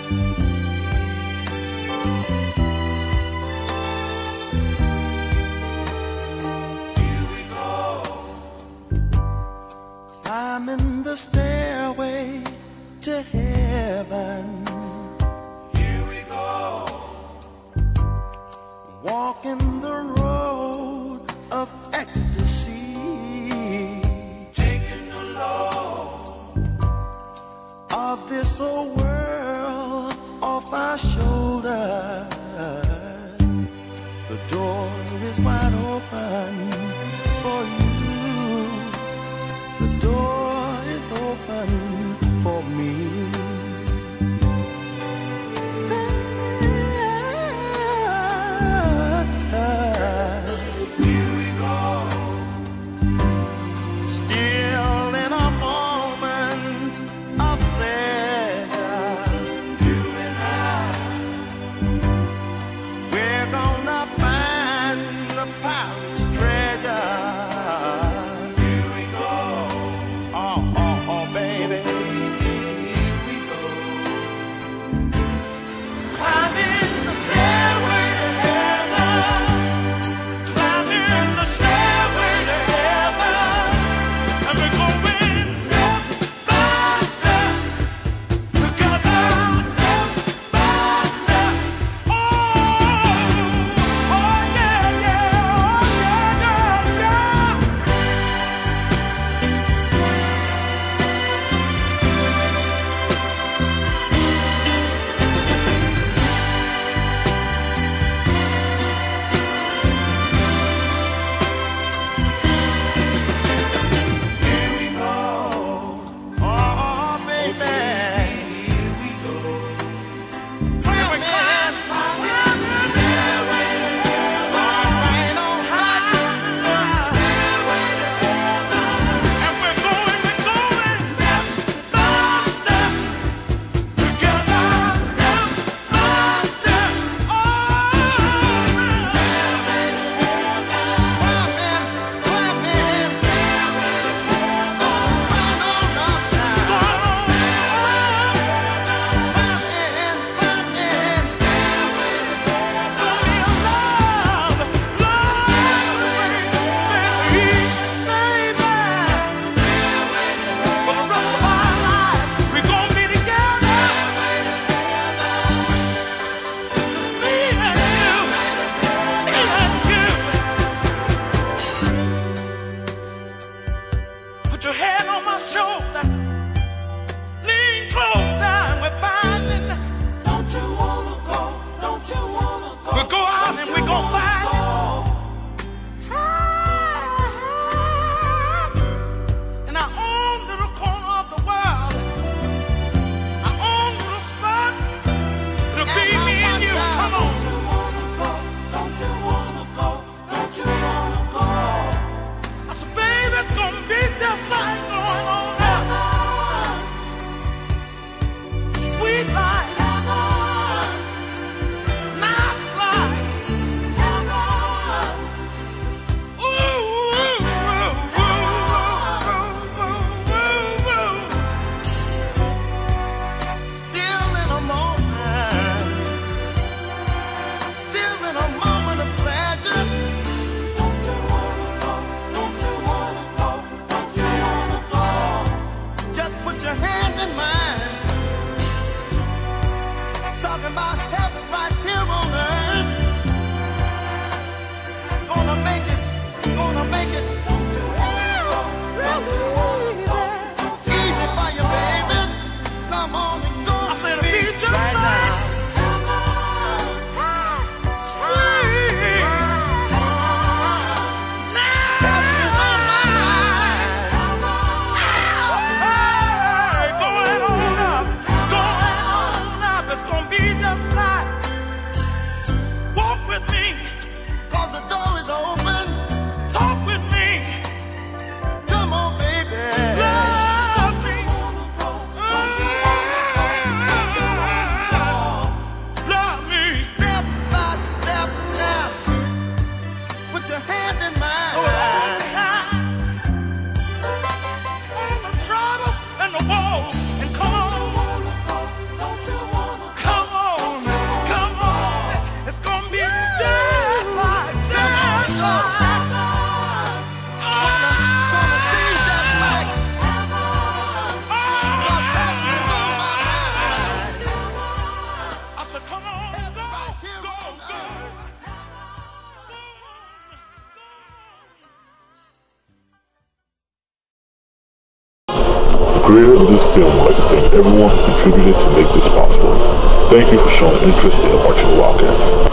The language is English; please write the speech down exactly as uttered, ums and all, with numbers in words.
Climbing the stairway to heaven. Here we go. Walking the road of ecstasy. Taking the load of this old world off our shoulders. The door is wide open for you. The door is open for me. Here we go. Still in a moment of pleasure. You and I, we're gonna find the creator of this film would like to thank everyone who contributed to make this possible. Thank you for showing interest in Marching Wildcats.